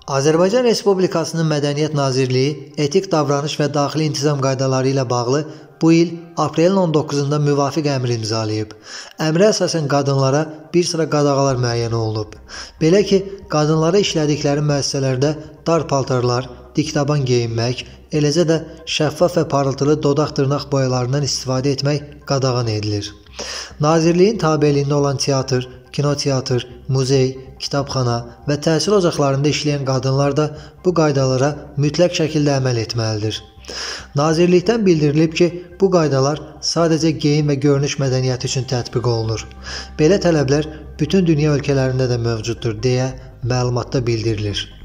Azərbaycan Respublikasının Mədəniyyət Nazirliyi etik davranış və daxili intizam qaydaları ilə bağlı bu il aprelin 19-da müvafiq əmr imzalayıb. Əmrə əsasən qadınlara bir sıra qadağalar müəyyən olunub. Belə ki, qadınlara işlədikləri müəssisələrdə dar paltarlar, diktaban geyinmək, eləcə də şəffaf və parıltılı dodaq-dırnaq boyalarından istifadə etmək qadağan edilir. Nazirliyin tabeliyində olan teatr, kinoteatr, muzey, kitabxana və təhsil ocaqlarında işləyən qadınlar da bu qaydalara mütləq şəkildə əməl etməlidir. Nazirlikdən bildirilib ki, bu qaydalar sadəcə geyim və görünüş mədəniyyəti üçün tətbiq olunur. Belə tələblər bütün dünya ölkələrində də mövcuddur deyə məlumatda bildirilir.